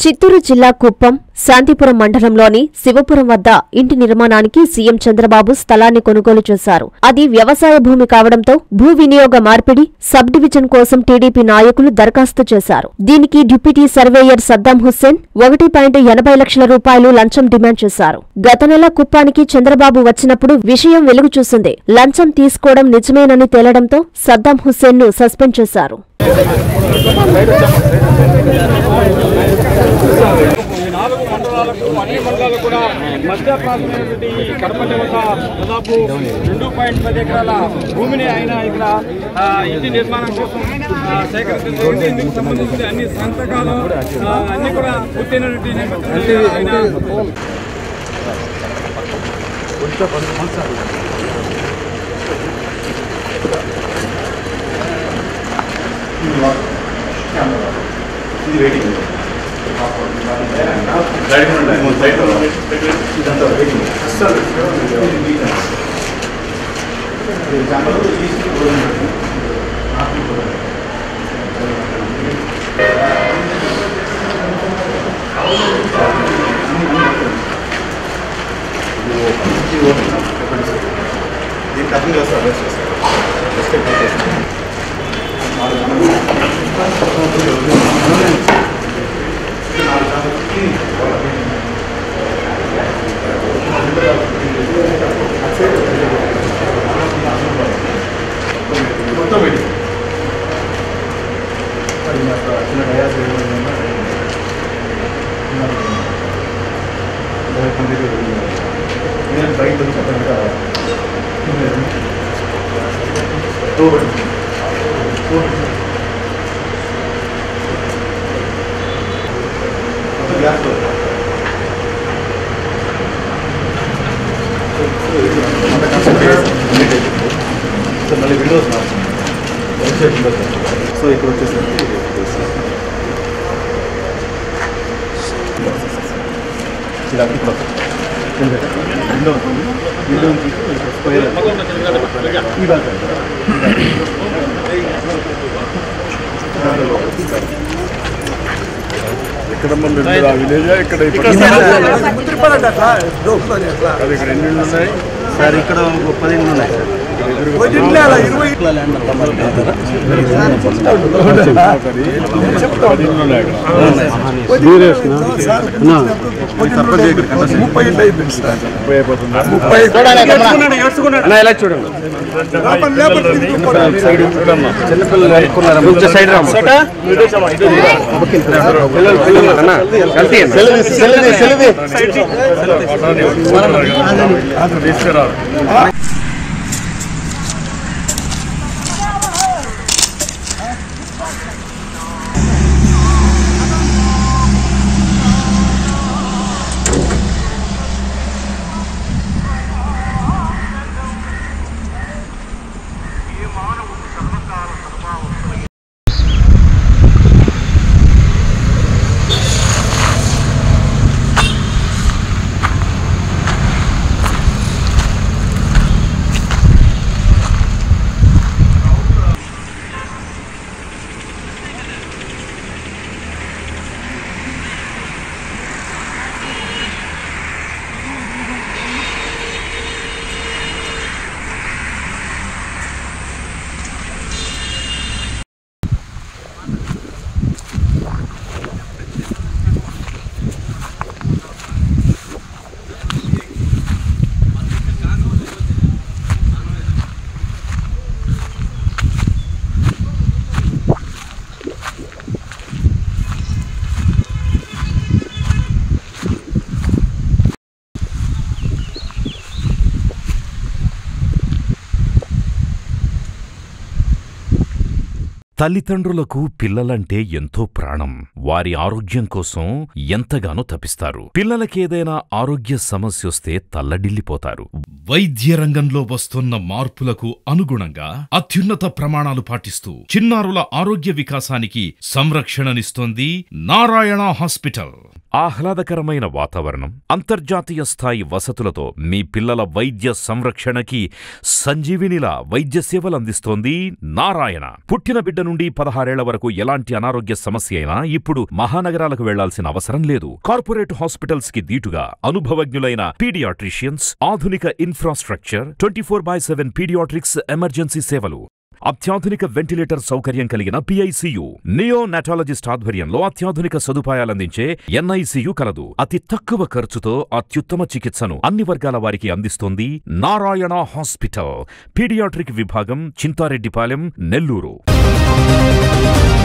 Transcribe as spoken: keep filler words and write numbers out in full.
చిత్తూరు జిల్లా కుప్పం శాంతిపురం మండలంలోని శివపురం వద్ద ఇంటి నిర్మాణానికి సీఎం చంద్రబాబు స్థలాన్ని కొనుగోలు చేశారు. అది వ్యవసాయ భూమి కావడంతో భూ వినియోగ మార్పిడి సబ్ డివిజన్ కోసం టీడీపీ నాయకులు దరఖాస్తు చేశారు. దీనికి డిప్యూటీ సర్వేయర్ సద్దాం హుస్సేన్ ఒకటి పాయింట్ ఎనభై లక్షల రూపాయలు లంచం డిమాండ్ చేశారు. గత నెల కుప్పానికి చంద్రబాబు వచ్చినప్పుడు విషయం వెలుగు చూసింది. లంచం తీసుకోవడం నిజమేనని తేలడంతో సద్దాం హుస్సేన్ ను సస్పెండ్ చేశారు. నాలుగు మండలాలకు అన్ని మండలాలు కూడా మధ్య ప్రాంతమైనటువంటి కడప జిల్లా దాదాపు రెండు పాయింట్ పది ఎకరాల భూమిని ఆయన ఇక్కడ ఇంటి నిర్మాణం కోసం సేకరించింది. ఇందుకు సంబంధించిన అన్ని సంతకాలు అన్ని కూడా పూర్తయినటువంటి మళ్ళీ విండోస్ సో ఇక్కడ వచ్చేసరికి విండో విండో స్క్వేర్ ఈ బాగా ఇక్కడ విలేజ్ ఇక్కడ ఇక్కడ ఎన్ని ఉన్నాయి సార్? ఇక్కడ పది ఉన్నాయి సార్. తల్లిదండ్రులకు పిల్లలంటే ఎంతో ప్రాణం. వారి ఆరోగ్యం కోసం ఎంతగానో తపిస్తారు. పిల్లలకేదైనా ఆరోగ్య సమస్యొస్తే తల్లడిల్లిపోతారు. వైద్య రంగంలో వస్తున్న మార్పులకు అనుగుణంగా అత్యున్నత ప్రమాణాలు పాటిస్తూ చిన్నారుల ఆరోగ్య వికాసానికి సంరక్షణనిస్తోంది నారాయణ హాస్పిటల్. ఆహ్లాదకరమైన వాతావరణం, అంతర్జాతీయ స్థాయి వసతులతో మీ పిల్లల వైద్య సంరక్షణకి సంజీవినిలా వైద్య సేవలు అందిస్తోంది నారాయణ. పుట్టిన బిడ్డ నుండి పదహారేళ్ల వరకు ఎలాంటి అనారోగ్య సమస్య అయినా ఇప్పుడు మహానగరాలకు వెళ్లాల్సిన అవసరం లేదు. కార్పొరేట్ హాస్పిటల్స్ కి దీటుగా అనుభవజ్ఞులైన పీడియాట్రిషియన్స్, ఆధునిక infrastructure, twenty four by seven paediatrics emergency సేవలు, అత్యాధునిక వెంటిలేటర్ సౌకర్యం కలిగిన పిఐసియు, నియో నాటాలజిస్ట్ ఆధ్వర్యంలో అత్యాధునిక సదుపాయాలందించే ఎన్ఐసియు కలదు. అతి తక్కువ ఖర్చుతో అత్యుత్తమ చికిత్సను అన్ని వర్గాల వారికి అందిస్తోంది నారాయణ హాస్పిటల్. పీడియాట్రిక్ విభాగం, చింతారెడ్డిపాలెం, నెల్లూరు.